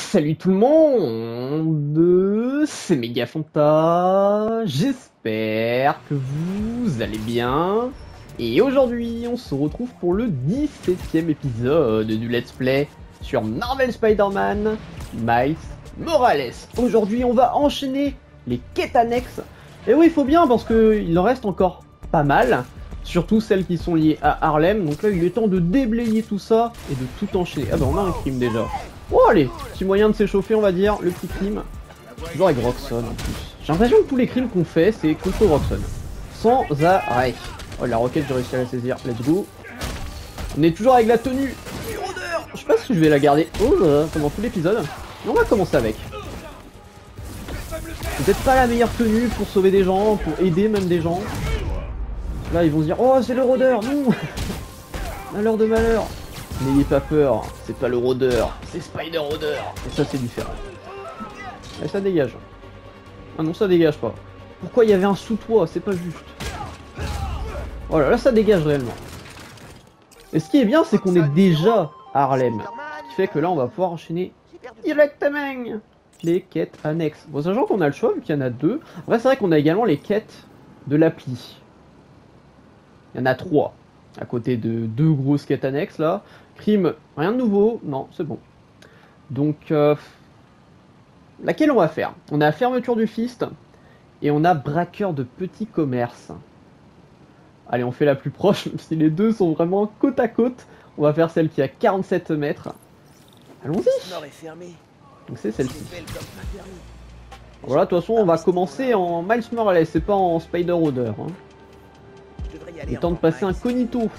Salut tout le monde, c'est Megafonta, j'espère que vous allez bien. Et aujourd'hui, on se retrouve pour le 17e épisode du Let's Play sur Marvel Spider-Man Miles Morales. Aujourd'hui, on va enchaîner les quêtes annexes. Et oui, il faut bien parce qu'il en reste encore pas mal, surtout celles qui sont liées à Harlem. Donc là, il est temps de déblayer tout ça et de tout enchaîner. Ah bah on a un crime déjà. Oh allez, petit moyen de s'échauffer on va dire, le petit crime. Toujours avec Roxxon en plus. J'ai l'impression que tous les crimes qu'on fait c'est contre Roxxon. Sans arrêt. Oh la roquette j'ai réussi à la saisir, let's go. On est toujours avec la tenue du rôdeur. Je sais pas si je vais la garder pendant tout l'épisode. Mais on va commencer avec. Peut-être pas la meilleure tenue pour sauver des gens, pour aider même des gens. Là ils vont se dire, oh c'est le rôdeur, non. Malheur de malheur. N'ayez pas peur, c'est pas le rôdeur, c'est Spider Rôdeur. Et ça c'est différent. Et ça dégage. Ah non ça dégage pas. Pourquoi il y avait un sous-toit, c'est pas juste. Voilà, là ça dégage réellement. Et ce qui est bien c'est qu'on est déjà à Harlem. Ce qui fait que là on va pouvoir enchaîner directement les quêtes annexes. Bon sachant qu'on a le choix vu qu'il y en a deux. Après c'est vrai qu'on a également les quêtes de l'appli. Il y en a 3. À côté de 2 grosses quêtes annexes là. Crime, rien de nouveau, non, c'est bon. Donc, laquelle on va faire? On a fermeture du Fist et on a braqueur de petits commerces. Allez, on fait la plus proche, même si les deux sont vraiment côte à côte. On va faire celle qui a 47 mètres. Allons-y. Donc c'est celle-ci. Voilà, de toute façon, on va commencer en Miles Morales, c'est pas en Spider Rôdeur. Hein. Il est temps de passer incognito.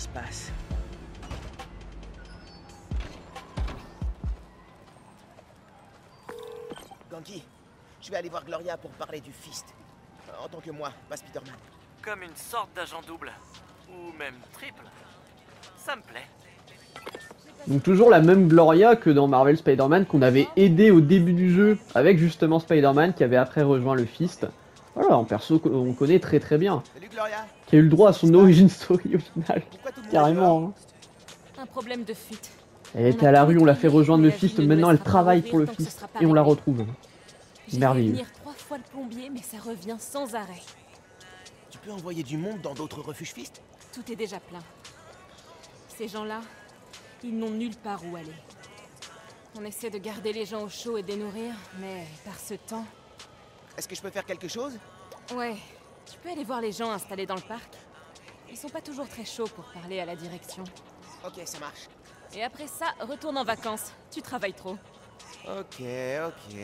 Ganke, je vais aller voir Gloria pour parler du Fist. En tant que moi, pas Spider-Man. Comme une sorte d'agent double. Ou même triple. Ça me plaît. Donc toujours la même Gloria que dans Marvel Spider-Man qu'on avait aidé au début du jeu avec justement Spider-Man qui avait après rejoint le Fist. Voilà, en perso on connaît très très bien. Salut Gloria. Qui a eu le droit à son origin story au final. Carrément. Hein. Un problème de fuite. Elle était à la rue, on l'a fait rejoindre le Fist, maintenant elle travaille pour le Fist et on la retrouve. Merveilleux. J'ai fait venir 3 fois le plombier mais ça revient sans arrêt. Tu peux envoyer du monde dans d'autres refuges Fist? Tout est déjà plein. Ces gens-là, ils n'ont nulle part où aller. On essaie de garder les gens au chaud et de les nourrir, mais par ce temps... Est-ce que je peux faire quelque chose? Ouais, tu peux aller voir les gens installés dans le parc. Ils sont pas toujours très chauds pour parler à la direction. Ok, ça marche. Et après ça, retourne en vacances. Tu travailles trop. Ok, ok.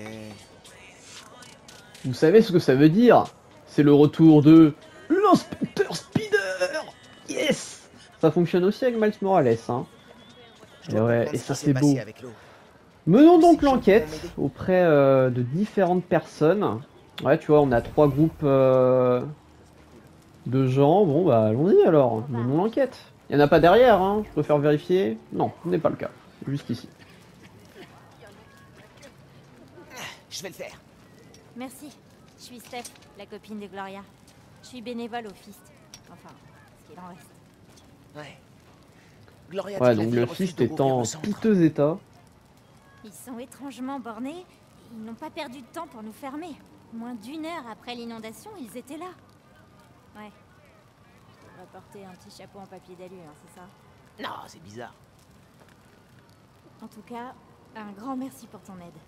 Vous savez ce que ça veut dire? C'est le retour de l'inspecteur Spider. Yes. Ça fonctionne aussi avec Miles Morales. Hein. Et ouais, et ça c'est beau. Menons donc l'enquête auprès de différentes personnes. Ouais, tu vois, on a 3 groupes de gens. Bon, bah allons-y alors. Menons l'enquête. Il n'y en a pas derrière, hein. Je préfère vérifier. Non, ce n'est pas le cas. Juste ici. Je vais le faire. Merci. Je suis Steph, la copine de Gloria. Je suis bénévole au Fist. Enfin, ce qu'il en reste. Ouais. Gloria, ouais, donc le Fist est en piteux état. Ils sont étrangement bornés. Et ils n'ont pas perdu de temps pour nous fermer. Moins d'1 heure après l'inondation, ils étaient là. Ouais. On va porter un petit chapeau en papier d'alu, hein, c'est ça? Non, c'est bizarre. En tout cas, un grand merci pour ton aide.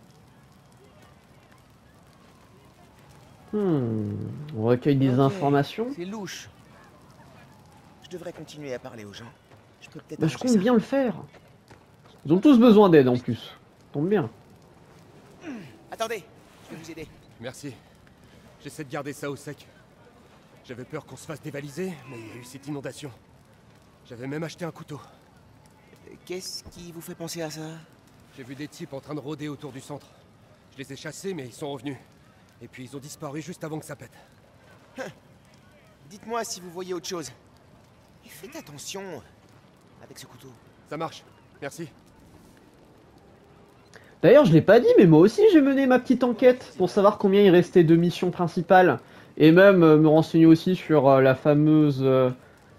On recueille des informations. C'est louche. Je devrais continuer à parler aux gens. Je peux peut-être. Bah, je compte bien le faire. Ils ont tous besoin d'aide en plus. Tombe bien. Attendez, je vais vous aider. Merci. J'essaie de garder ça au sec. J'avais peur qu'on se fasse dévaliser, mais il y a eu cette inondation. J'avais même acheté un couteau. Qu'est-ce qui vous fait penser à ça? J'ai vu des types en train de rôder autour du centre. Je les ai chassés, mais ils sont revenus. Et puis ils ont disparu juste avant que ça pète. Dites-moi si vous voyez autre chose. Et faites attention avec ce couteau. Ça marche. Merci. D'ailleurs, je l'ai pas dit, mais moi aussi j'ai mené ma petite enquête pour savoir combien il restait de missions principales. Et même me renseigner aussi sur la fameuse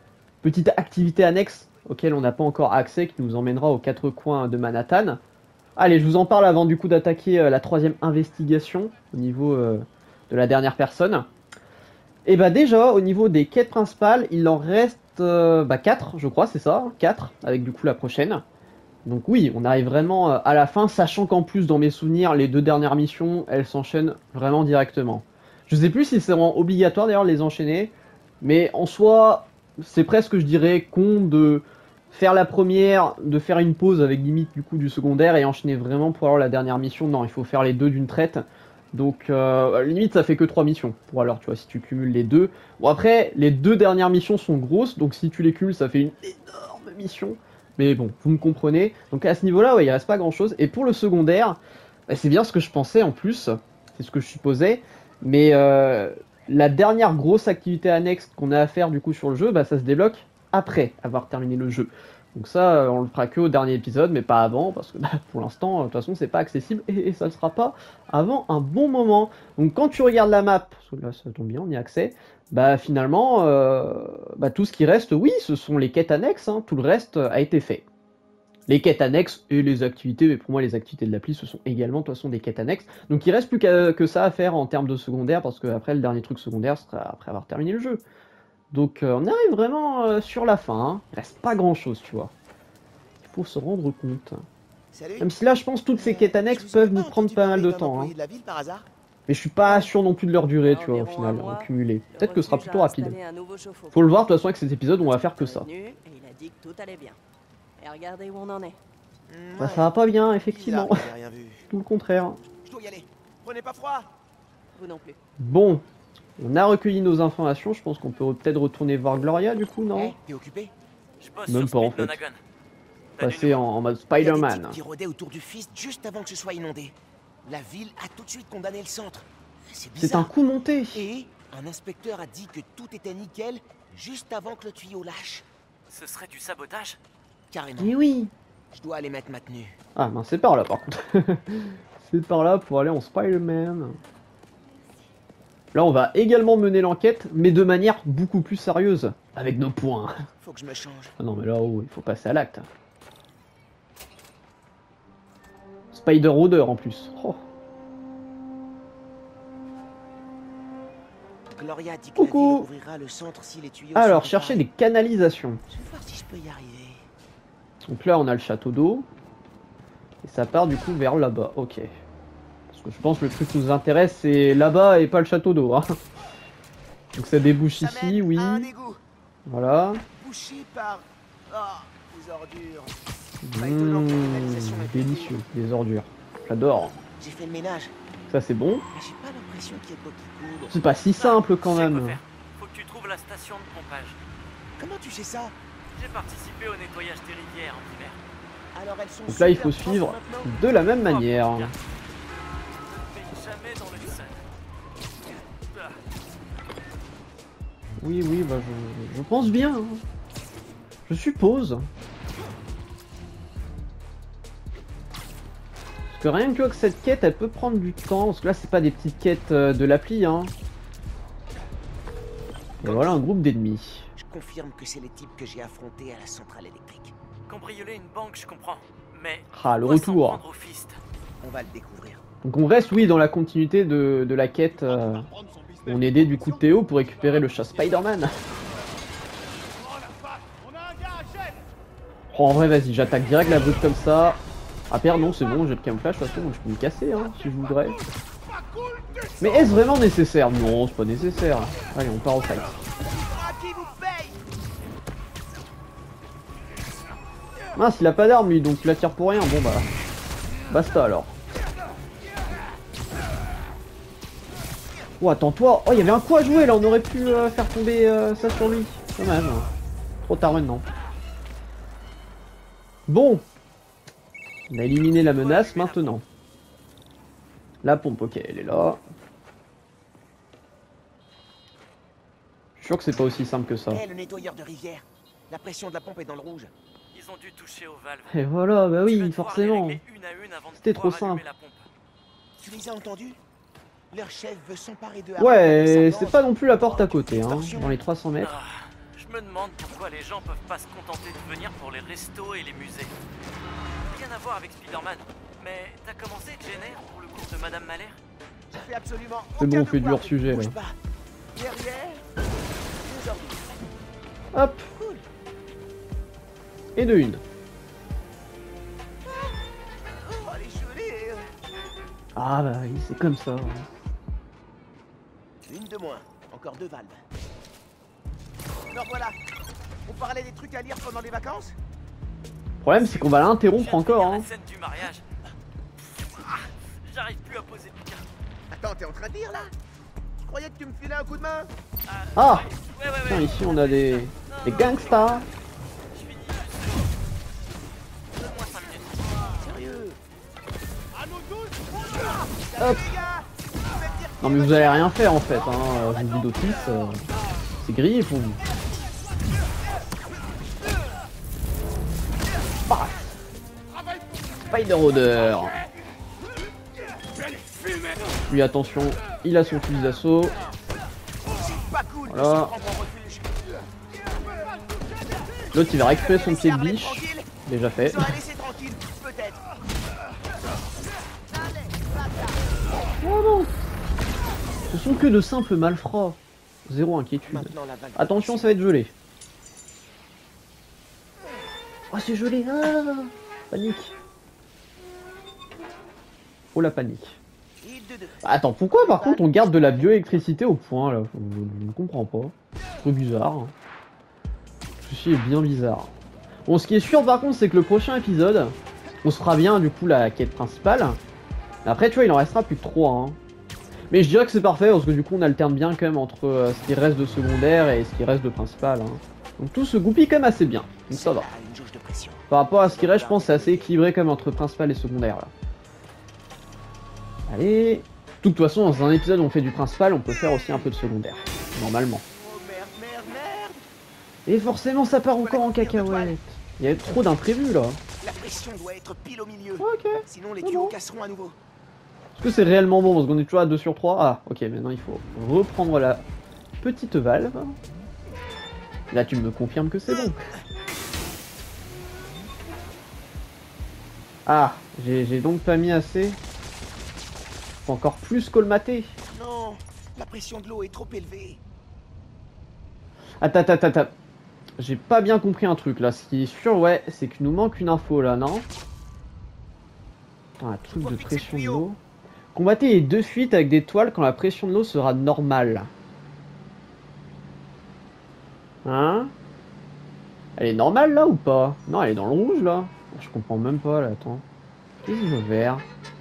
petite activité annexe auquel on n'a pas encore accès, qui nous emmènera aux 4 coins de Manhattan. Allez, je vous en parle avant du coup d'attaquer la 3e investigation au niveau de la dernière personne. Et bah déjà, au niveau des quêtes principales, il en reste 4, je crois, c'est ça, 4, avec du coup la prochaine. Donc oui, on arrive vraiment à la fin, sachant qu'en plus, dans mes souvenirs, les 2 dernières missions, elles s'enchaînent vraiment directement. Je sais plus si c'est vraiment obligatoire d'ailleurs de les enchaîner, mais en soi, c'est presque, je dirais, con de faire la première, de faire une pause avec limite du coup du secondaire et enchaîner vraiment pour avoir la dernière mission. Non, il faut faire les 2 d'une traite. Donc limite ça fait que 3 missions pour alors tu vois si tu cumules les 2. Bon après les 2 dernières missions sont grosses donc si tu les cumules ça fait une énorme mission. Mais bon vous me comprenez. Donc à ce niveau là ouais il reste pas grand chose. Et pour le secondaire bah, c'est bien ce que je pensais en plus. C'est ce que je supposais. Mais la dernière grosse activité annexe qu'on a à faire du coup sur le jeu bah ça se débloque après avoir terminé le jeu. Donc ça, on le fera que au dernier épisode, mais pas avant, parce que bah, pour l'instant, de toute façon, c'est pas accessible, et ça ne sera pas avant un bon moment. Donc quand tu regardes la map, parce que là, ça tombe bien, on y a accès, bah finalement, bah, tout ce qui reste, oui, ce sont les quêtes annexes, hein, tout le reste a été fait. Les quêtes annexes et les activités, mais pour moi, les activités de l'appli, ce sont également, de toute façon, des quêtes annexes. Donc il reste plus que ça à faire en termes de secondaire, parce que après le dernier truc secondaire sera après avoir terminé le jeu. Donc on arrive vraiment sur la fin, hein. Il reste pas grand chose tu vois. Il faut se rendre compte. Salut. Même si là je pense toutes ces quêtes annexes peuvent nous prendre pas mal de temps. Hein. De la ville, par hasard Mais je suis pas sûr non plus de leur durée tu vois au final, en cumulé. Peut-être que ce sera plutôt rapide. Faut le voir de toute façon avec cet épisode on va faire que ça. Et il a dit que tout allait bien. Et regardez où on en est. Bah ça va pas bien effectivement. Bizarre, j'ai rien vu. Tout le contraire. Je dois y aller. Prenez pas froid. Vous non plus. Bon. On a recueilli nos informations, je pense qu'on peut peut-être retourner voir Gloria du coup, non? Hey, t'es occupé? Je bosse Même sur pas, en Speed fait. Nonagon. T'as du Passer nouveau? en mode Il y a des Spider-Man. types qui rôdaient autour du Fist juste avant que ce soit inondé. La ville a tout de suite condamné le centre. C'est C'est un bizarre. coup monté. Et un inspecteur a dit que tout était nickel juste avant que le tuyau lâche. Ce serait du sabotage? Carrément. Mais oui. Je dois aller mettre ma tenue. Ah ben c'est par là par contre. C'est par là pour aller en Spider-Man. Là on va également mener l'enquête, mais de manière beaucoup plus sérieuse, avec nos points. Faut que je me change. Ah non mais là oh, il faut passer à l'acte. Spider-Odeur en plus. Oh. Gloria dit que Coucou. la ville ouvrira le centre si les tuyaux Alors sont chercher réparés. des canalisations. Je vais voir si je peux y arriver. Donc là on a le château d'eau. Et ça part du coup vers là-bas, ok. Parce que je pense que le truc qui nous intéresse c'est là-bas et pas le château d'eau. Hein. Donc ça débouche Ça ici, mène oui. à un égout, Voilà. bouché par... Ah, des ordures. Pas étonnant que la canalisation ait pété. Délicieux, des ordures. J'adore. J'ai fait le ménage, Ça c'est bon. mais j'ai pas l'impression qu'il y ait de l'eau qui coule. C'est pas si simple quand Tu sais quoi même. faire. Faut que tu trouves la station de pompage. Comment tu sais ça? J'ai participé au nettoyage des rivières en hiver. Alors elles sont Donc là il super faut propres suivre maintenant. de la même manière. Ne fais jamais dans le Hudson. Ah, Oui, oui, bah je pense bien. Hein. Je suppose. Parce que rien que cette quête, elle peut prendre du temps. Parce que là, c'est pas des petites quêtes de l'appli. Hein. Et voilà un groupe d'ennemis. Je confirme que c'est les types que j'ai affrontés à la centrale électrique. Cambrioler une banque, je comprends. Mais Ah, le pourquoi s'en retour. prendre au Fist? On va le découvrir. Donc on reste, oui, dans la continuité de la quête. On aidait du coup Théo pour récupérer le chat Spider-Man. Oh, en vrai, vas-y, j'attaque direct la brute comme ça. Ah, perdon, c'est bon, j'ai le camouflage, de toute façon, donc je peux me casser hein, si je voudrais. Mais est-ce vraiment nécessaire? Non, c'est pas nécessaire. Allez, on part au fight. Ah, qui vous paye? Mince, il a pas d'arme lui, donc il attire pour rien. Bon bah, basta alors. Oh, attends-toi. Oh, il y avait un coup à jouer là, on aurait pu faire tomber ça sur lui. Dommage. Trop tard maintenant. Bon. On a éliminé la menace maintenant. La pompe, ok, elle est là. Je suis sûr que c'est pas aussi simple que ça. Eh, le nettoyeur de rivière. La pression de la pompe est dans le rouge. Ils ont dû toucher aux valves. Et voilà, bah Tu vas oui, devoir forcément. les régler une à une avant de C'était pouvoir trop allumer simple. la pompe. Tu les as entendus? Leur chef veut s'emparer de... Ouais, c'est pas non plus la porte à côté, hein, dans les 300 mètres. Ah, je me demande pourquoi les gens peuvent pas se contenter de venir pour les restos et les musées. Rien à voir avec Spider-Man. Mais t'as commencé Jenner pour le cours de Madame Mahler? Je fais absolument C'est bon, aucun on fait du devoir, hors-sujet, bouge là. pas. Derrière, aujourd'hui. Hop. Et de une. Oh, les gelées. Ah bah oui, c'est comme ça. Une de moins, encore 2 valves. Alors voilà, on parlait des trucs à lire pendant les vacances? Le problème, c'est qu'on va l'interrompre encore. La Hein. scène du mariage. Ah, j'arrive plus à poser le bouquin. Attends, t'es en train de lire là? Je croyais que tu me filais un coup de main. Ah Ouais. Tiens, ici on a des gangsters. Je finis juste. Donne-moi 5 minutes. Sérieux? Hop. Les gars, je vais te dire Non mais vous allez rien faire en fait. Hein. Vous dites d'Otis, c'est grillé pour vous. Paf. Spider-Roder. Lui attention, il a son fusil d'assaut. c'est pas cool de Voilà. se prendre en refuge. L'autre il va récupérer son pied de Armée biche. tranquille, Déjà fait. ils auraient laissé tranquille, peut-être. Allez, bâtard. Oh non. Ce sont que de simples malfrats. Zéro inquiétude. Maintenant la valve. Attention, ça va être gelé. Oh, c'est gelé. Ah, panique. Oh, la panique. Hit de 2. Attends, pourquoi par contre on garde de la bioélectricité au point là? Je ne comprends pas. C'est trop bizarre. Ceci est bien bizarre. Bon, ce qui est sûr par contre, c'est que le prochain épisode, on se fera bien du coup la quête principale. Après, tu vois, il en restera plus que 3. Hein. Mais je dirais que c'est parfait parce que du coup, on alterne bien quand même entre ce qui reste de secondaire et ce qui reste de principal. Hein. Donc tout se goupille quand même assez bien. Donc ça va. Une jauge de pression. Par rapport à ce qui reste, je pense que c'est assez équilibré quand même entre principal et secondaire là. Allez. De toute façon, dans un épisode où on fait du principal, on peut faire aussi un peu de secondaire. Normalement. Oh merde. Et forcément, ça part encore en cacahuète. Il y a trop d'imprévus là. La pression doit être pile au milieu. Ok. Sinon les C'est tuyaux bon. casseront à nouveau. Est-ce que c'est réellement bon parce qu'on est toujours à 2 sur 3? Ah, ok, maintenant il faut reprendre la petite valve. Là, tu me confirmes que c'est bon. Ah, j'ai donc pas mis assez. Faut encore plus colmater. Non, la pression de l'eau est trop élevée. Attends. J'ai pas bien compris un truc là. Ce qui est sûr, ouais, c'est qu'il nous manque une info là, non? Attends, un truc de pression de l'eau. Combattez les 2 fuites avec des toiles quand la pression de l'eau sera normale. Hein? Elle est normale là ou pas? Non, elle est dans le rouge là. Je comprends même pas là, attends. Qu'est-ce qu'il veut vert?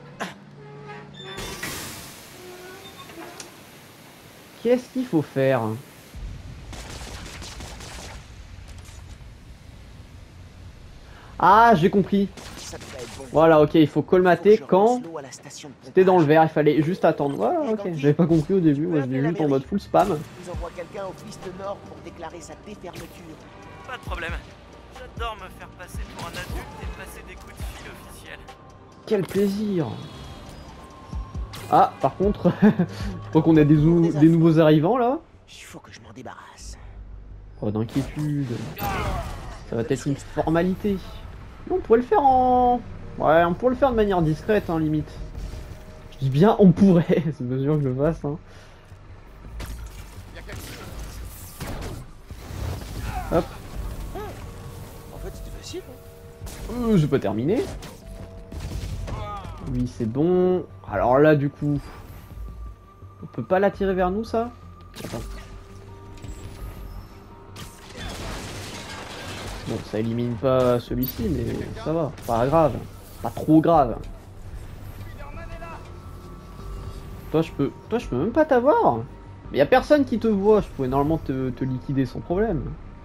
Qu'est-ce qu'il faut faire? Ah, j'ai compris. Ça devrait être bon. Voilà, ok, il faut colmater Faut que je quand relance l'eau à la station de c'était dans le pompage. vert, il fallait juste attendre. Voilà, ok, j'avais pas compris au début, moi je l'ai juste en mode full spam. Ils envoient quelqu'un au Fist Nord pour déclarer sa défermeture. Pas de problème. J'adore me faire passer pour un adulte et passer des coups de fil officiels. Quel plaisir! Ah, par contre, je crois qu'on a des nouveaux arrivants là. Il faut que je m'en débarrasse. Oh, d'inquiétude. Ça va être une formalité. On pourrait le faire en... Ouais, on pourrait le faire de manière discrète, hein, limite. Je dis bien on pourrait, c'est mesure que je le fasse. Hein. Hop. En fait, c'était facile. J'ai pas terminé. Oui, c'est bon. Alors là, du coup... On peut pas l'attirer vers nous, ça? Attends. Bon, ça élimine pas celui-ci, mais ça va. Pas grave. Pas trop grave. Toi, je peux même pas t'avoir. Mais y a personne qui te voit. Je pourrais normalement te liquider sans problème.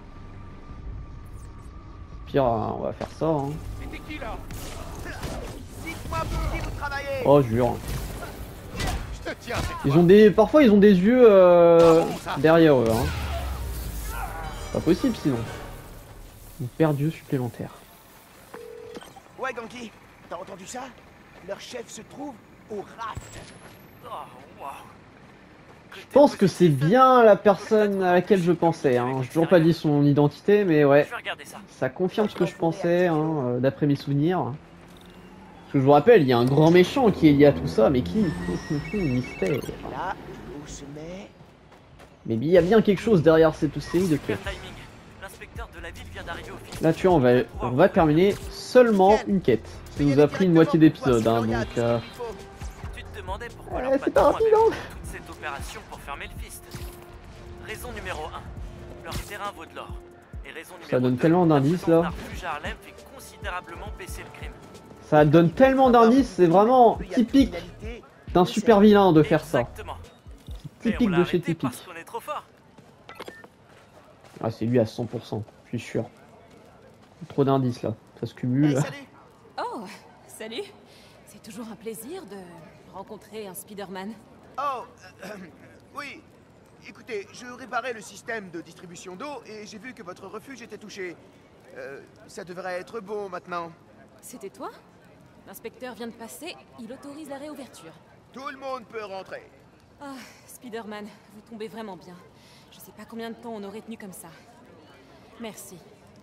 Pire, on va faire ça. Hein. C'était qui là? Dites-moi pour qui vous travaillez. Oh, jure. Je te tiens, c'est Ils ont des... Parfois, ils ont des yeux derrière eux. Hein. Pas possible sinon. Une paire d'yeux supplémentaires. Ouais, Ganki, t'as entendu ça? Leur chef se trouve au raft. Oh, waouh. Je pense que c'est bien la personne à laquelle je pensais. Hein. J'ai toujours pas dit son identité, mais ouais. Je vais regarder ça. Ça confirme ce que je pensais, hein, d'après mes souvenirs. Parce que je vous rappelle, il y a un grand méchant qui est lié à tout ça, mais qui? Mystère. Là, où se met... Mais il y a bien quelque chose derrière cette série de Super quêtes. timing. L'inspecteur de la ville vient d'arriver au fil. Là, tu vois, on va terminer seulement une quête. Ça nous a pris une moitié d'épisode, hein, donc... Tu te demandais pourquoi Ouais, leur c'est pas patron rapide, avait hein. fait toute cette opération pour fermer le fist. Raison numéro 1, leur terrain vaut de l'or. Et raison numéro Ça donne 2, tellement d'indices, là. la refuge à Harlem fait considérablement baisser le crime. Ça donne tellement d'indices, c'est vraiment typique d'un super vilain de faire ça. Exactement. Typique de chez typique. Parce qu'on est trop fort. Ah, c'est lui à 100%, je suis sûr. Trop d'indices là, ça se cumule. Hey, salut. Oh, salut. C'est toujours un plaisir de rencontrer un Spider-Man. Oh, oui. Écoutez, je réparais le système de distribution d'eau et j'ai vu que votre refuge était touché. Ça devrait être bon maintenant. C'était toi? L'inspecteur vient de passer, il autorise la réouverture. Tout le monde peut rentrer. Ah, Spider-Man, vous tombez vraiment bien. Je sais pas combien de temps on aurait tenu comme ça. Merci.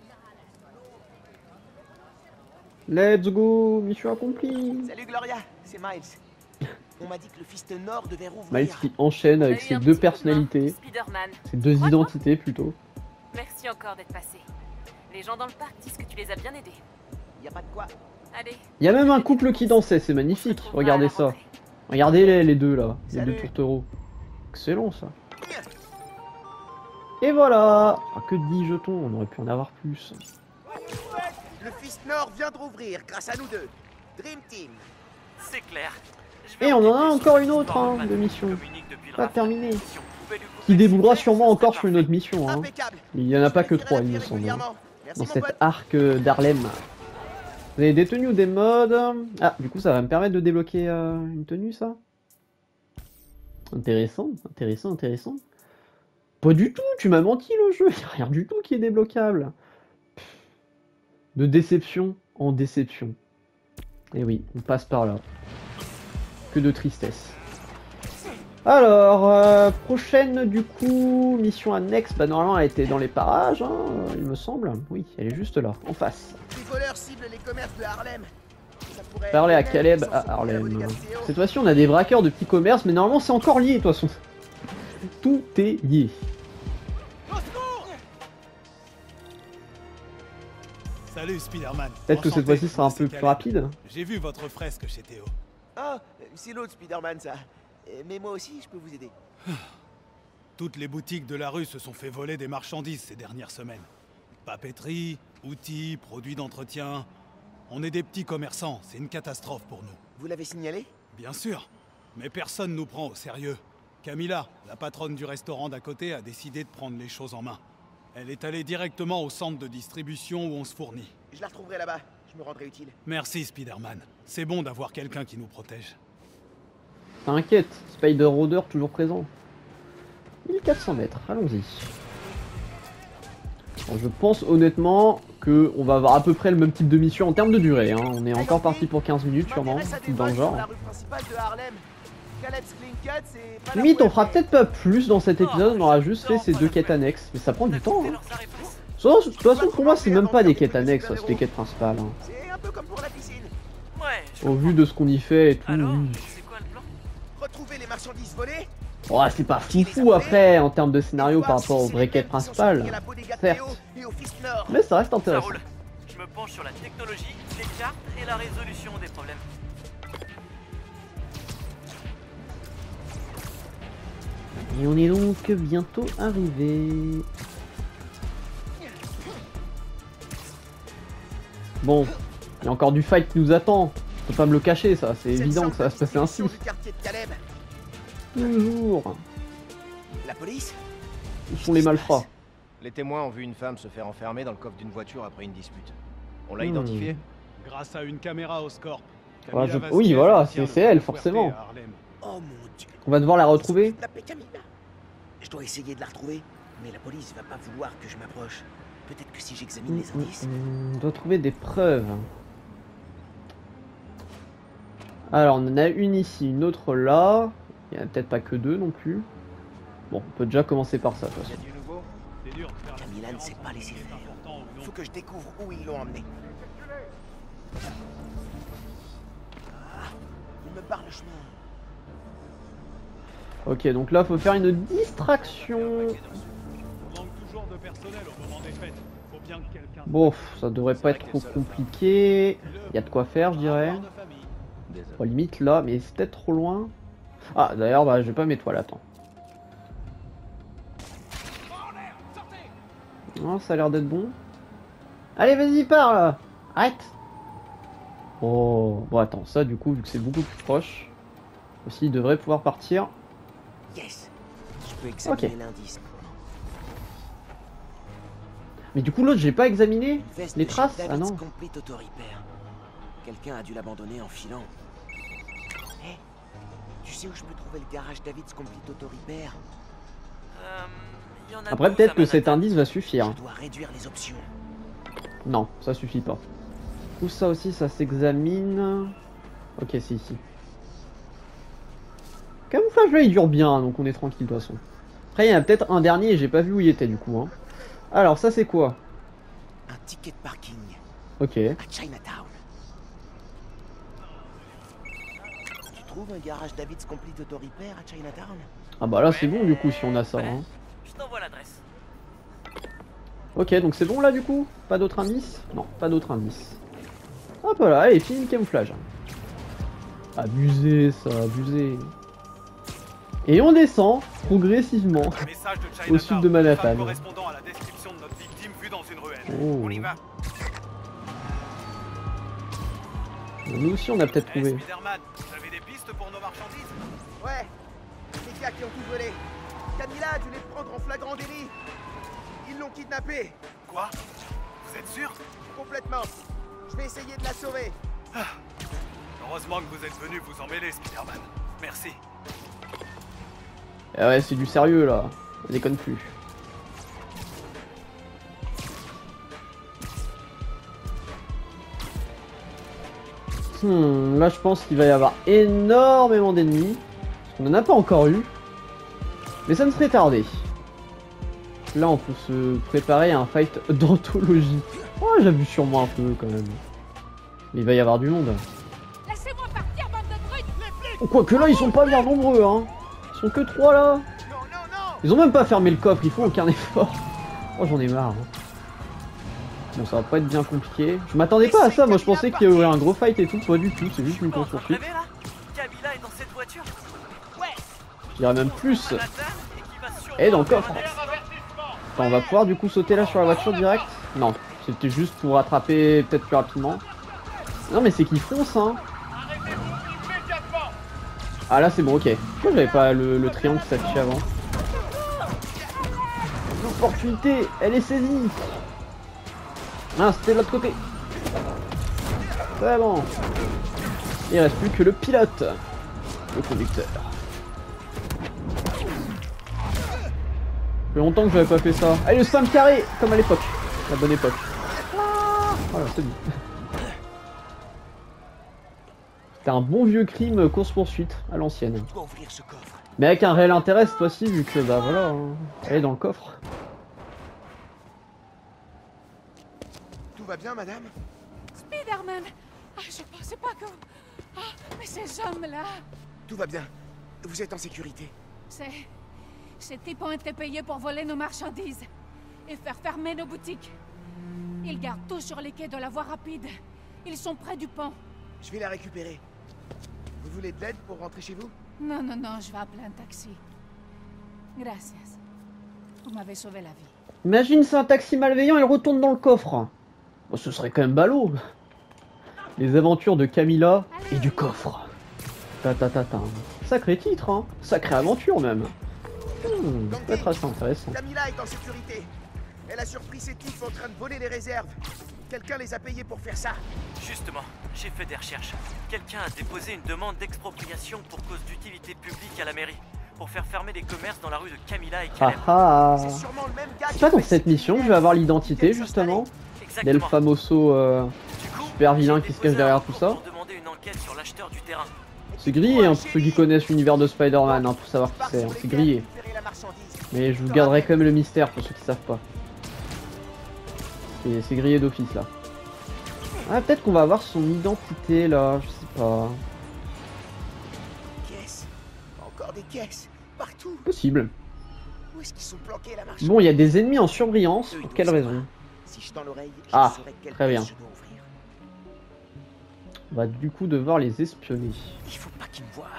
Let's go, mission accomplie. Salut Gloria, c'est Miles. On m'a dit que le Fist Nord devait rouvrir. Miles qui enchaîne avec T'as eu ses un deux petit coup de main, personnalités, Spider-Man. ses deux Crois-toi. identités plutôt. Merci encore d'être passé. Les gens dans le parc disent que tu les as bien aidés. Y a pas de quoi. Allez. Il y a même un couple qui dansait, c'est magnifique. Regardez ça. Regardez les deux là, les deux Salut. tourtereaux. Excellent ça. Et voilà. Ah, que 10 jetons, on aurait pu en avoir plus. Le Fist Nord vient de rouvrir grâce à nous deux. Dream Team. C'est clair. Et on en a encore une autre hein, de mission. Pas terminée. Qui déboulera sûrement encore sur une autre mission. Hein. Impeccable. Il n'y en a pas que Je 3 vérifierai il me semble. Hein. régulièrement. Merci, Dans mon cet pote. arc d'Harlem. Vous avez des tenues ou des modes? Ah, du coup ça va me permettre de débloquer une tenue ça? Intéressant, intéressant, intéressant. Pas du tout, tu m'as menti le jeu, il n'y a rien du tout qui est débloquable. De déception en déception. Et oui, on passe par là. Que de tristesse. Alors, prochaine du coup, mission annexe, bah normalement elle était dans les parages, hein, il me semble. Oui, elle est juste là, en face. Les voleurs ciblent les commerces de Harlem. Ça pourrait Parler à être Caleb sans à soutenir Harlem. les Gatseo. Cette fois-ci on a des braqueurs de petits commerces, mais normalement c'est encore lié de toute façon. Tout est lié. Salut Spider-Man. Peut-être que cette Enchanté, fois-ci sera un moi, peu c'est plus Caleb. rapide. J'ai vu votre fresque chez Théo. Ah, c'est l'autre Spider-Man ça. Mais moi aussi, je peux vous aider. Toutes les boutiques de la rue se sont fait voler des marchandises ces dernières semaines. Papeterie, outils, produits d'entretien. On est des petits commerçants, c'est une catastrophe pour nous. Vous l'avez signalé? Bien sûr, mais personne nous prend au sérieux. Camilla, la patronne du restaurant d'à côté, a décidé de prendre les choses en main. Elle est allée directement au centre de distribution où on se fournit. Je la retrouverai là-bas. Je me rendrai utile. Merci Spider-Man. C'est bon d'avoir quelqu'un qui nous protège. T'inquiète, Spider Roder toujours présent. 1400 mètres, allons-y. Bon, je pense honnêtement que on va avoir à peu près le même type de mission en termes de durée. Hein. On est encore parti pour 15 minutes sûrement, Je m'intéresse à des dans le vols sur genre. la rue principale de Harlem. Caleb's Clean Cut, c'est pas la Limite, on web, fera mais- peut-être pas plus dans cet épisode, on aura juste fait ces deux quêtes annexes. Mais ça prend du temps. Hein. De toute façon, pour moi, c'est même pas des quêtes annexes, ça, c'est des quêtes principales. Hein. C'est un peu comme pour la piscine. Ouais, je Au vu de ce qu'on y fait et tout. Alors, oui. c'est quoi le plan? Retrouver les marchandises volées. Oh, c'est pas fou après en termes de scénario par rapport aux vraies quêtes principales. Certes. Mais ça reste Ça intéressant. roule. Je me penche sur la technologie, les cartes et la résolution des problèmes. Et on est donc bientôt arrivé. Bon, il y a encore du fight qui nous attend. Je peux pas me le cacher, ça. C'est évident que ça va se passer ainsi. Du quartier de Caleb. Toujours. La police? Où sont les malfrats? Les témoins ont vu une femme se faire enfermer dans le coffre d'une voiture après une dispute. On l'a Hmm. identifiée? Grâce à une caméra au Scorp. Voilà, Camilla oui, Vasquez voilà, détient c'est le elle, code forcément. QWERTY à Harlem. Oh mon dieu. On va devoir la retrouver. La Camilla. Je dois essayer de la retrouver, mais la police va pas vouloir que je m'approche. Peut-être que si j'examine les indices. On doit trouver des preuves. Alors, on en a une ici, une autre là. Il n'y en a peut-être pas que deux non plus. Bon, on peut déjà commencer par ça, de toute Y a façon. du nouveau? C'est dur de faire la Camilla ne différence s'est pas entre laissée ce qui est faire. important ou non. Faut que je découvre où ils l'ont emmené. me barre le chemin. Ok, donc là, faut faire une distraction. On manque toujours de personnel au moment des fêtes. Faut bien que quelqu'un... Bon, ça devrait pas être trop compliqué. Il y a de quoi faire, je dirais. Bon, limite là, mais c'est peut-être trop loin. Ah, d'ailleurs, bah, je vais pas mes toiles, attends. Non, ça a l'air d'être bon. Allez, vas-y, parle. Arrête. Oh, bon, attends, ça, du coup, vu que c'est beaucoup plus proche, aussi, il devrait pouvoir partir. Yes. Je peux examiner l'indice. Mais du coup, l'autre, j'ai pas examiné Une veste les de traces. chez Ah non. David's Complete Auto Repair. Quelqu'un a dû l'abandonner en filant. Hé, tu sais où je peux trouver le garage David's Complete Auto Repair? Y en a Après, 12 peut-être à que cet Manhattan. indice va suffire. Je dois réduire les options. Non, ça suffit pas. Tout ça aussi, ça s'examine. Ok, c'est ici. Camouflage là, il dure bien, donc on est tranquille de toute façon. Après, il y en a peut-être un dernier et j'ai pas vu où il était du coup. Hein. Alors, ça c'est quoi? Un ticket de parking Ok. à Chinatown. Tu trouves un garage David's Complete Auto Repair à Chinatown? Ah bah là, c'est bon du coup si on a ça. Hein. Je t'envoie l'adresse. Ok, donc c'est bon là du coup? Pas d'autres indices? Non, pas d'autres indices. Hop là, allez, fini le camouflage. Abusé ça, abusé. Et on descend progressivement Message de au sud de Manhattan. correspondant à la description de notre victime vue dans une ruelle. Oh. On y va. Nous aussi on a peut-être trouvé. Spider-Man, vous avez des pistes pour nos marchandises? Ouais, les gars qui ont tout volé. Camilla a dû les prendre en flagrant délit. Ils l'ont kidnappée. Quoi? Vous êtes sûr? Complètement. Je vais essayer de la sauver. Heureusement que vous êtes venu vous en mêler, Spider-Man. Merci. Ah ouais, c'est du sérieux là. Ça déconne plus. Là je pense qu'il va y avoir énormément d'ennemis. On n'en a pas encore eu. Mais ça ne serait tardé. Là on peut se préparer à un fight d'anthologie. Oh, j'abuse sur moi un peu quand même. Mais il va y avoir du monde. Laissez-moi partir, bande de brutes! Oh, quoique là ils sont pas bien nombreux hein. Ils sont que 3 là. Non, non, non. Ils ont même pas fermé le coffre, ils font aucun effort. Oh j'en ai marre. Hein. Bon ça va pas être bien compliqué. Je m'attendais pas à ça, moi je pensais qu'il y aurait un gros fight et tout, pas du tout, c'est juste une course poursuite. Rêver, là Camilla est dans cette voiture. Ouais. Je dirais même plus. Manhattan, et qui va sûrement Et dans le faire coffre. un accident. Attends, on va pouvoir du coup sauter là sur la voiture direct? Non, c'était juste pour attraper peut-être plus rapidement. Non mais c'est qu'ils foncent hein. Ah là c'est bon, ok. Pourquoi j'avais pas le triangle qui s'affichait avant? L'opportunité, elle est saisie. Ah, c'était de l'autre côté. C'est bon. Il reste plus que le pilote. Le conducteur. Ça fait longtemps que j'avais pas fait ça. Allez, le spam carré, comme à l'époque. La bonne époque. Voilà, c'est dit. C'était un bon vieux crime course-poursuite à l'ancienne. Je dois ouvrir ce coffre. Mais avec un réel intérêt cette fois-ci, vu que bah voilà, hein, elle est dans le coffre. Tout va bien, madame? Spider-Man! Ah, je pensais pas que... Ah, mais ces hommes-là... Tout va bien. Vous êtes en sécurité. Ces types ont été payés pour voler nos marchandises et faire fermer nos boutiques. Ils gardent tout sur les quais de la voie rapide. Ils sont près du pont. Je vais la récupérer. Vous voulez de l'aide pour rentrer chez vous? Non, non, non, je vais appeler un taxi. Gracias. Vous m'avez sauvé la vie. Imagine c'est un taxi malveillant, il retourne dans le coffre. Bon, ce serait quand même ballot. Les aventures de Camilla et du coffre. Ta ta ta ta. Sacré titre, hein. Sacrée aventure même. Ça peut être assez intéressant. Camilla est en sécurité. Elle a surpris ces types en train de voler les réserves. Quelqu'un les a payés pour faire ça. Justement, j'ai fait des recherches. Quelqu'un a déposé une demande d'expropriation pour cause d'utilité publique à la mairie, pour faire fermer les commerces dans la rue de Camilla et Caleb. Ah ah. C'est sûrement le même gars C'est qui pas a dans fait cette ces mission que je vais criminels. avoir l'identité justement d'El Exactement. Famoso Du coup, super vilain j'ai qui se déposé cache derrière un tout recours ça. pour demander une enquête sur l'acheteur du terrain. C'est grillé hein, pour ceux qui connaissent l'univers de Spider-Man, hein, pour savoir qui c'est, hein, c'est grillé. Récupérer la marchandise. Mais je vous garderai quand même le mystère pour ceux qui savent pas. C'est grillé d'office là. Ah peut-être qu'on va avoir son identité là, je sais pas. caisses. Encore des caisses. Partout. Possible. Où est-ce qu'ils sont planqués, la marchandise? Bon, il y a des ennemis en surbrillance. Eux, ils Pour doivent quelle savoir. raison? Si je tends l'oreille, je Ah, saurai quelle très bien. caisse je dois ouvrir. On va du coup devoir les espionner. Il faut pas qu'ils me voient.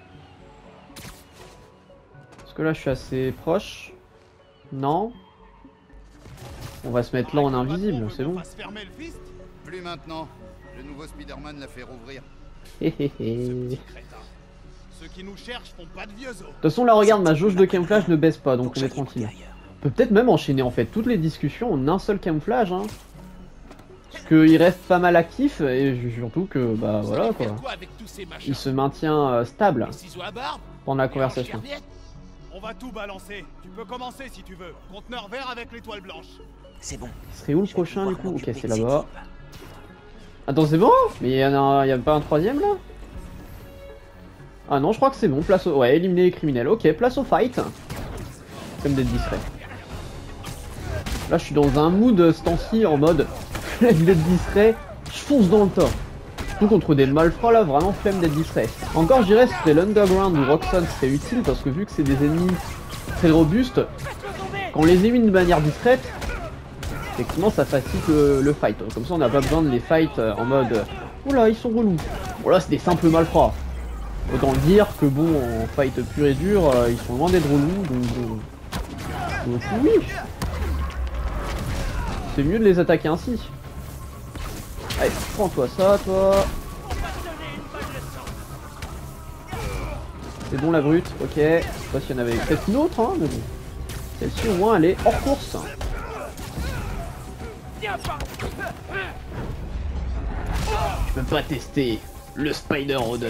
Parce que là, je suis assez proche. Non. On va se mettre là en invisible, c'est bon. Plus maintenant. Le nouveau Spider-Man l'a fait rouvrir. Hé hé hé. Ceux qui nous cherchent font pas de vieux os. De toute façon, là, regarde, ma jauge de camouflage ne baisse pas, donc on est tranquille. On peut peut-être même enchaîner en fait toutes les discussions en un seul camouflage, hein. Parce qu'il reste pas mal actif et surtout que, bah voilà quoi. Il se maintient stable pendant la conversation. On va tout balancer. Tu peux commencer si tu veux. Conteneur vert avec l'étoile blanche. C'est bon. Ce serait où le prochain du coup? Ok, c'est là-bas. Attends, c'est bon? Mais y a pas un troisième là? Ah non, je crois que c'est bon. Place au... Ouais, éliminer les criminels. Ok, place au fight. Comme d'être discret. Là, je suis dans un mood ce temps-ci en mode flemme d'être discret. Je fonce dans le tas. Surtout contre des malfrats là, vraiment flemme d'être discret. Encore, je dirais, c'était l'Underground ou Roxxon serait utile parce que vu que c'est des ennemis très robustes, quand on les élimine de manière discrète, effectivement, ça facilite le fight. Comme ça, on n'a pas besoin de les fight en mode oula, ils sont relous. Bon, là, c'est des simples malfrats. Autant le dire que bon, en fight pur et dur, ils sont loin d'être relous, donc oui. C'est mieux de les attaquer ainsi. Allez, prends-toi ça, toi. C'est bon la brute, ok. Je sais pas s'il y en avait peut-être une autre, hein, mais bon. Celle-ci au moins elle est hors course. Je peux pas tester le Spider Odor.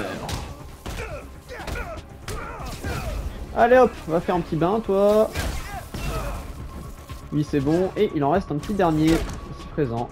Allez hop, on va faire un petit bain, toi. Oui, c'est bon. Et il en reste un petit dernier, ici présent.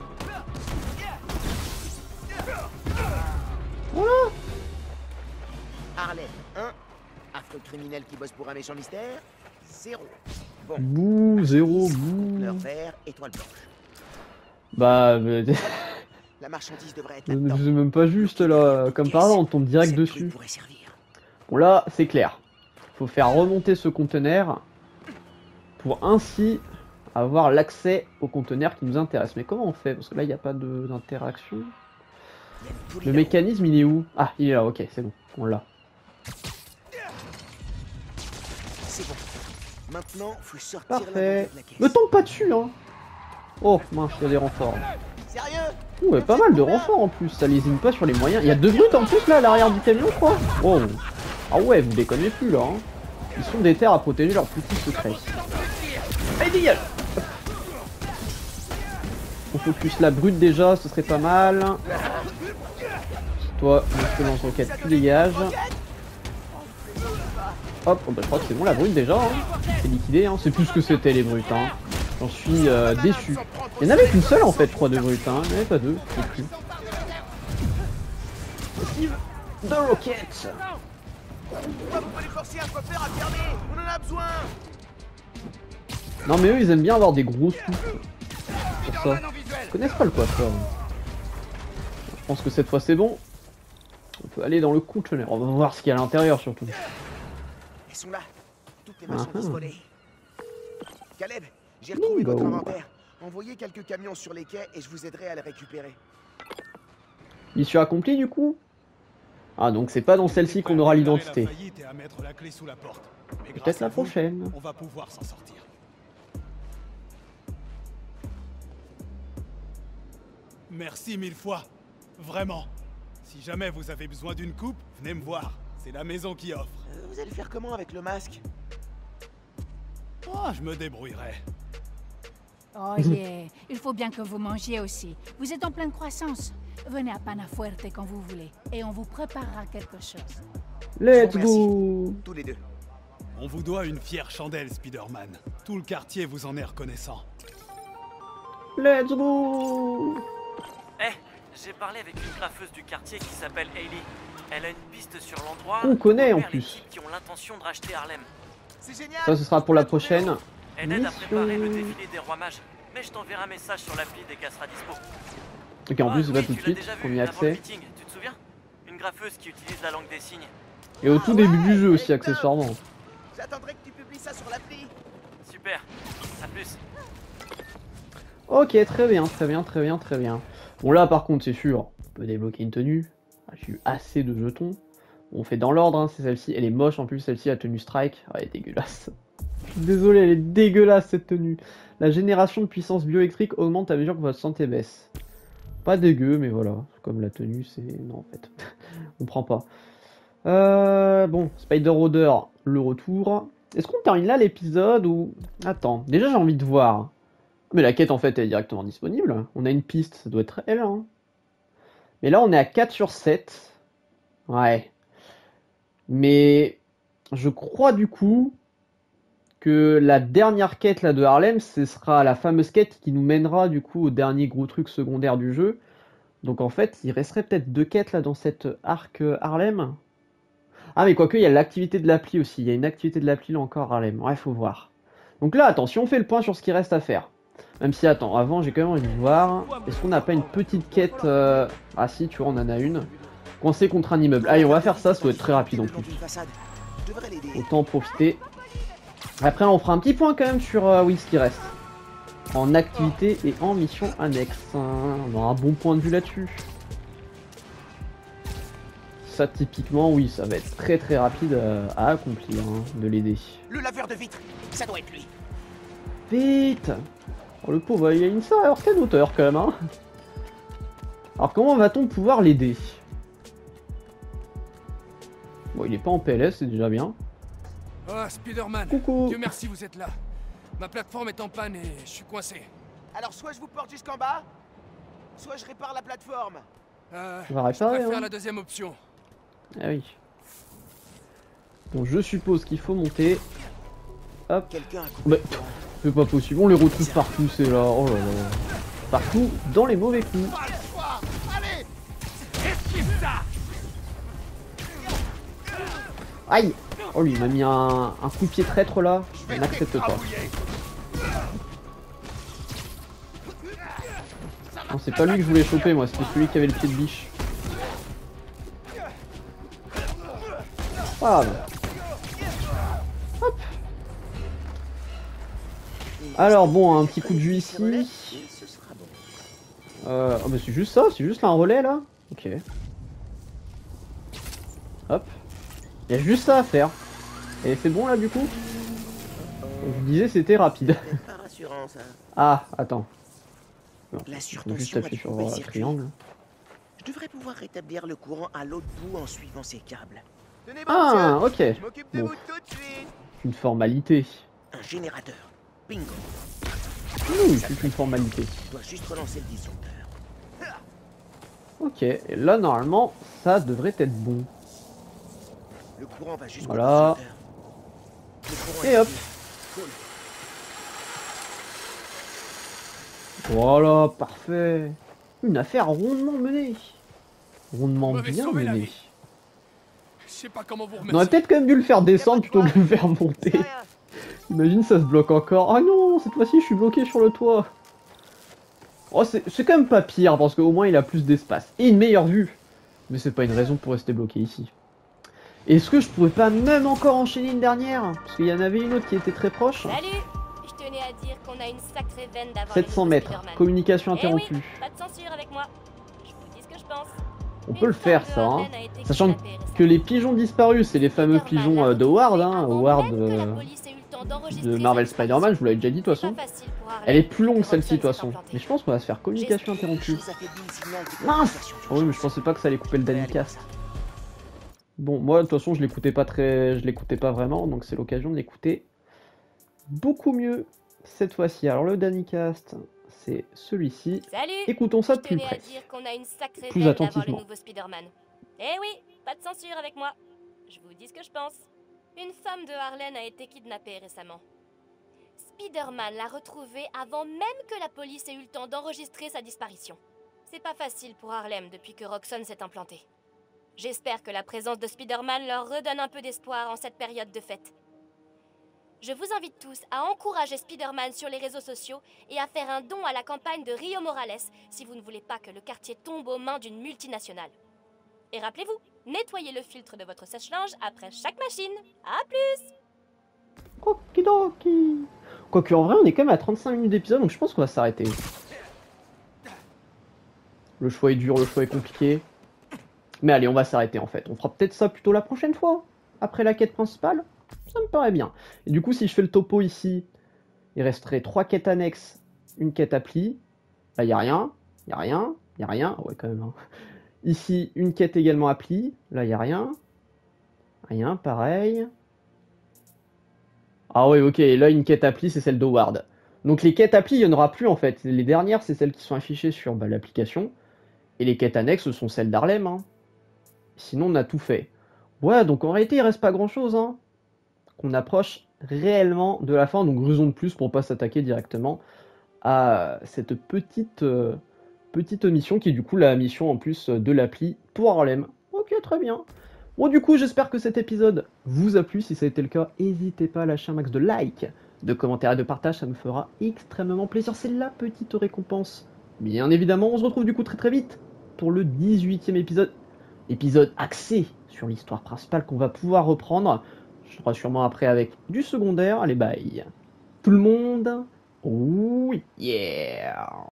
Voilà. Harlem, 1. Affreux criminel qui bosse pour un méchant mystère, 0. Bon. Bouh, 0, bouh. Conteneur vert, étoile blanche. Bah, La marchandise devrait être c'est là-dedans. même pas juste là. Comme par hasard, on tombe direct Cette dessus. rue pourrait servir. Bon là, c'est clair. Faut faire remonter ce conteneur pour ainsi avoir l'accès au conteneur qui nous intéresse. Mais comment on fait? Parce que là, il n'y a pas d'interaction. Il y a une poulie Le là-haut. mécanisme, il est où? Ah, il est là, ok, c'est bon, on l'a. C'est bon. Maintenant, faut sortir Parfait. la caisse. Me tombe pas dessus, hein. Oh, mince, il y a des renforts. Sérieux? Ouh, ouais, pas mal de renforts en plus, ça lésine pas sur les moyens. Il y a 2 brutes en plus là à l'arrière du camion, je crois. Oh. Ah ouais, vous déconnez plus là, hein. Ils sont déter à protéger leurs petits secrets. Allez, dégage. On focus la brute déjà, ce serait pas mal. Toi, je te lance roquette, tu dégages. Hop, oh bah, je crois que c'est bon la brute déjà, hein. C'est liquidé, hein. C'est plus ce que c'était les brutes, hein. J'en suis déçu. Il y en avait qu'une seule en fait, je crois, de brutes, hein. Il n'y en avait pas deux, je sais plus. Esquive de roquette. Pourquoi vous pouvez forcer un coiffeur à fermer? On en a besoin. Non mais eux ils aiment bien avoir des gros souffles. Pour ça. Ils connaissent pas le coiffeur. Je pense que cette fois c'est bon. On peut aller dans le conteneur. On va voir ce qu'il y a à l'intérieur surtout. Elles sont là. Toutes les marchandises volées. Caleb, j'ai retrouvé votre inventaire. Envoyez quelques camions sur les quais et je vous aiderai à les récupérer. Mission accomplie du coup? Ah donc c'est pas dans celle-ci qu'on aura l'identité. Peut-être la prochaine. On va pouvoir s'en sortir. Merci 1000 fois. Vraiment. Si jamais vous avez besoin d'une coupe, venez me voir. C'est la maison qui offre. Vous allez faire comment avec le masque? Oh, je me débrouillerai. Oh yeah, il faut bien que vous mangiez aussi. Vous êtes en pleine croissance. Venez à Panafuerte quand vous voulez, et on vous préparera quelque chose. Let's go. Tous les deux. On vous doit une fière chandelle, Spider-Man. Tout le quartier vous en est reconnaissant. Let's go. Eh, j'ai parlé avec une graffeuse du quartier qui s'appelle Hailey. Elle a une piste sur l'endroit. On connaît en vers les plus. types qui ont l'intention de racheter Harlem. C'est génial. Ça ce sera pour la prochaine. Elle aide à préparer le défilé des rois mages. Mais je t'enverrai un message sur l'appli dès qu'elle sera dispo. Ok, en plus c'est oui, pas tout de tu l'as suite, déjà vu premier avant le accès. meeting, tu te souviens? Une graffeuse qui utilise la langue des signes. Et au tout début du jeu aussi, accessoirement. J'attendrai que tu publies ça sur l'appli. Super. À plus. Ok, très bien, très bien, très bien, très bien. Bon là par contre c'est sûr, on peut débloquer une tenue. J'ai eu assez de jetons. On fait dans l'ordre, hein, c'est celle-ci. Elle est moche en plus, celle-ci, la tenue strike. Ah, elle est dégueulasse. Je suis désolé, elle est dégueulasse cette tenue. La génération de puissance bioélectrique augmente à mesure que votre santé baisse. Pas dégueu, mais voilà. Comme la tenue, c'est... Non, en fait. On prend pas. Bon, Spider Roder, le retour. Est-ce qu'on termine là l'épisode ou... Attends, déjà j'ai envie de voir. Mais la quête en fait elle est directement disponible. On a une piste, ça doit être elle. Hein. Mais là on est à 4 sur 7. Ouais. Mais je crois du coup que la dernière quête là de Harlem, ce sera la fameuse quête qui nous mènera du coup au dernier gros truc secondaire du jeu. Donc en fait il resterait peut-être 2 quêtes là dans cette arc Harlem. Ah mais quoique il y a l'activité de l'appli aussi. Il y a une activité de l'appli là encore Harlem. Ouais, faut voir. Donc là attends, si on fait le point sur ce qui reste à faire. Même si, attends, avant j'ai quand même envie de voir. Est-ce qu'on n'a pas une petite quête Ah si, tu vois, on en a une. Coincé contre un immeuble. Allez, on va faire ça, ça doit être très rapide en plus. Autant en profiter. Après, on fera un petit point quand même sur oui, ce qui reste. En activité et en mission annexe. On aura un bon point de vue là-dessus. Ça, typiquement, oui, ça va être très très rapide à accomplir, hein, de l'aider. Le laveur de vitres, ça doit être lui. Vite! Oh, le pauvre, il a une certaine hauteur quand même, hein. Alors comment va-t-on pouvoir l'aider? Bon, il est pas en PLS, c'est déjà bien. Oh, Spider-Man. Coucou. Dieu merci, vous êtes là. Ma plateforme est en panne et je suis coincé. Alors soit je vous porte jusqu'en bas, soit je répare la plateforme. On va réparer, je préfère hein. la deuxième option. Ah oui. Bon, je suppose qu'il faut monter. Hop. Bah, c'est pas possible, on les retrouve partout, c'est là. Oh là là. Partout, dans les mauvais coups. Aïe. Oh lui, il m'a mis un coup de pied traître là. Je n'accepte pas. Non, c'est pas lui que je voulais choper, moi, c'était celui qui avait le pied de biche. Ah, hop. Alors bon, un petit coup de jus ici. Oh bah c'est juste ça, c'est juste là un relais là. Ok. Hop. Il y a juste ça à faire. Et c'est bon là du coup. Je vous disais c'était rapide. Ah, attends. La Juste surtension appuyer sur le triangle. Je devrais pouvoir rétablir le courant à l'autre bout en suivant ces câbles. Ah, ok. Je m'occupe de Bon. vous tout de suite. Une formalité. Un générateur. Bingo. Oui, c'est une formalité. Je dois juste relancer le disjoncteur. Ok, et là normalement ça devrait être bon. Le courant va jusqu'au Voilà. disjoncteur. Et hop. Voilà, parfait. Une affaire rondement menée. Rondement Vous m'avez bien sauvé la menée. vie. Je sais pas comment vous On aurait remercier. peut-être quand même dû le faire descendre plutôt que de le faire monter. Imagine ça se bloque encore. Ah non, cette fois-ci je suis bloqué sur le toit. Oh, c'est quand même pas pire parce qu'au moins il a plus d'espace. Et une meilleure vue. Mais c'est pas une raison pour rester bloqué ici. Est-ce que je pourrais pas même encore enchaîner une dernière? Parce qu'il y en avait une autre qui était très proche. Salut! Je tenais à dire qu'on a une sacrée veine d'avoir 700 mètres. Communication interrompue. Eh oui, pas de censure avec moi. Je vous dis ce que je pense. On peut le faire ça, hein. Sachant que les pigeons disparus, c'est les fameux pigeons de Howard, hein. Howard de Marvel Spider-Man, je vous l'avais déjà dit de toute façon. Elle est plus longue celle-ci de toute façon. Mais je pense qu'on va se faire communication interrompue. Mince! Oh oui, mais je pensais pas que ça allait couper le Danicast. Bon, moi de toute façon je l'écoutais pas vraiment, donc c'est l'occasion de l'écouter beaucoup mieux cette fois-ci. Alors le Danicast, c'est celui-ci. Salut! Écoutons ça de plus Je tenais près. à dire qu'on a une sacrée Plus veine d'avoir le attentivement. nouveau Spider-Man. Eh oui, pas de censure avec moi. Je vous dis ce que je pense. Une femme de Harlem a été kidnappée récemment. Spider-Man l'a retrouvée avant même que la police ait eu le temps d'enregistrer sa disparition. C'est pas facile pour Harlem depuis que Roxxon s'est implanté. J'espère que la présence de Spider-Man leur redonne un peu d'espoir en cette période de fête. Je vous invite tous à encourager Spider-Man sur les réseaux sociaux et à faire un don à la campagne de Rio Morales si vous ne voulez pas que le quartier tombe aux mains d'une multinationale. Et rappelez-vous, nettoyez le filtre de votre sèche-linge après chaque machine. À plus! Okidoki. Quoique en vrai on est quand même à 35 minutes d'épisode, donc je pense qu'on va s'arrêter. Le choix est dur, le choix est compliqué. Mais allez, on va s'arrêter en fait. On fera peut-être ça plutôt la prochaine fois, après la quête principale. Ça me paraît bien. Et du coup, si je fais le topo ici, il resterait 3 quêtes annexes, une quête appli. Là, il n'y a rien, il n'y a rien, il n'y a rien. Ouais, quand même. Hein. Ici, une quête également appli. Là, il n'y a rien. Rien, pareil. Ah ouais, ok. Et là, une quête appli, c'est celle d'Howard. Donc les quêtes appli, il n'y en aura plus en fait. Les dernières, c'est celles qui sont affichées sur l'application. Et les quêtes annexes, ce sont celles d'Harlem. Hein. Sinon, on a tout fait. Ouais, donc en réalité, il reste pas grand-chose. Hein. On approche réellement de la fin. Donc raison de plus pour pas s'attaquer directement à cette petite mission qui est du coup la mission en plus de l'appli pour Harlem. Ok, très bien. Bon, du coup, j'espère que cet épisode vous a plu. Si ça a été le cas, n'hésitez pas à lâcher un max de likes, de commentaires et de partage. Ça me fera extrêmement plaisir. C'est la petite récompense. Bien évidemment, on se retrouve du coup très vite pour le 18e épisode. Épisode axé sur l'histoire principale qu'on va pouvoir reprendre. Je serai sûrement après avec du secondaire. Allez, bye. Tout le monde. Oh yeah.